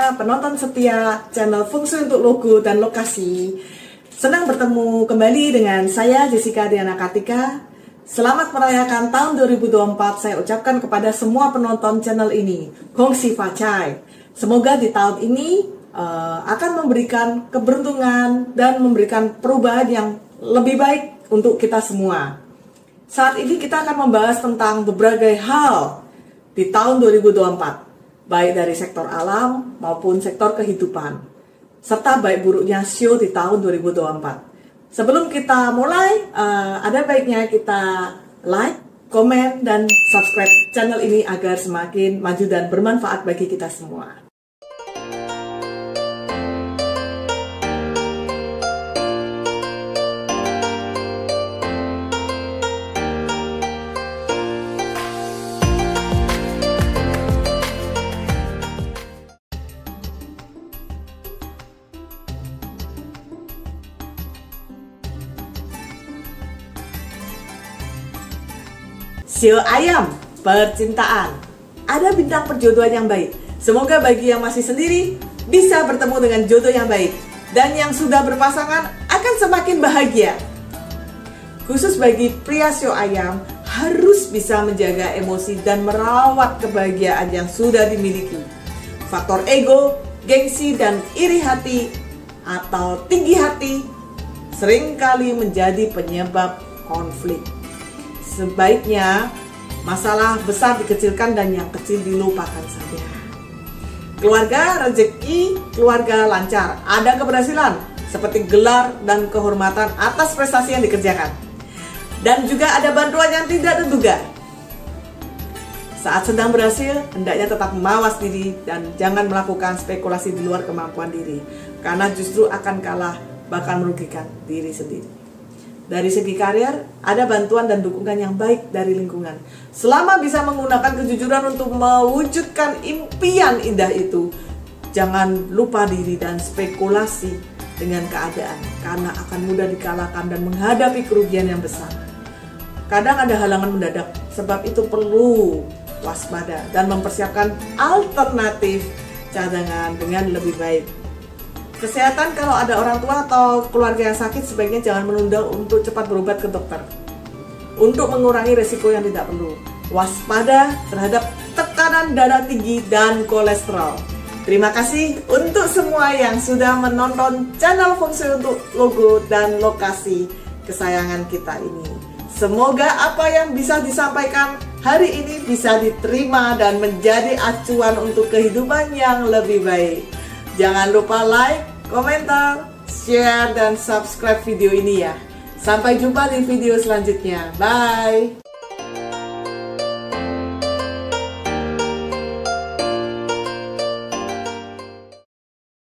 para penonton setia channel Fungsi untuk Logo dan Lokasi. Senang bertemu kembali dengan saya Jessica Diana Kartika. Selamat merayakan tahun 2024 saya ucapkan kepada semua penonton channel ini. Gong Xi Fa Cai. Semoga di tahun ini akan memberikan keberuntungan dan memberikan perubahan yang lebih baik untuk kita semua. Saat ini kita akan membahas tentang berbagai hal di tahun 2024, baik dari sektor alam maupun sektor kehidupan, serta baik buruknya show di tahun 2024. Sebelum kita mulai, ada baiknya kita like, komen, dan subscribe channel ini agar semakin maju dan bermanfaat bagi kita semua. Sio ayam, percintaan. Ada bintang perjodohan yang baik. Semoga bagi yang masih sendiri bisa bertemu dengan jodoh yang baik, dan yang sudah berpasangan akan semakin bahagia. Khusus bagi pria sio ayam, harus bisa menjaga emosi dan merawat kebahagiaan yang sudah dimiliki. Faktor ego, gengsi, dan iri hati atau tinggi hati seringkali menjadi penyebab konflik. Sebaiknya masalah besar dikecilkan dan yang kecil dilupakan saja. Keluarga, rezeki, keluarga lancar. Ada keberhasilan seperti gelar dan kehormatan atas prestasi yang dikerjakan. Dan juga ada bantuan yang tidak terduga. Saat sedang berhasil, hendaknya tetap mawas diri dan jangan melakukan spekulasi di luar kemampuan diri, karena justru akan kalah bahkan merugikan diri sendiri. Dari segi karier, ada bantuan dan dukungan yang baik dari lingkungan. Selama bisa menggunakan kejujuran untuk mewujudkan impian indah itu, jangan lupa diri dan spekulasi dengan keadaan, karena akan mudah dikalahkan dan menghadapi kerugian yang besar. Kadang ada halangan mendadak, sebab itu perlu waspada dan mempersiapkan alternatif cadangan dengan lebih baik. Kesehatan, kalau ada orang tua atau keluarga yang sakit, sebaiknya jangan menunda untuk cepat berobat ke dokter untuk mengurangi resiko yang tidak perlu. Waspada terhadap tekanan darah tinggi dan kolesterol. Terima kasih untuk semua yang sudah menonton channel Fungsi untuk Logo dan Lokasi kesayangan kita ini. Semoga apa yang bisa disampaikan hari ini bisa diterima dan menjadi acuan untuk kehidupan yang lebih baik. Jangan lupa like, komentar, share, dan subscribe video ini ya. Sampai jumpa di video selanjutnya. Bye!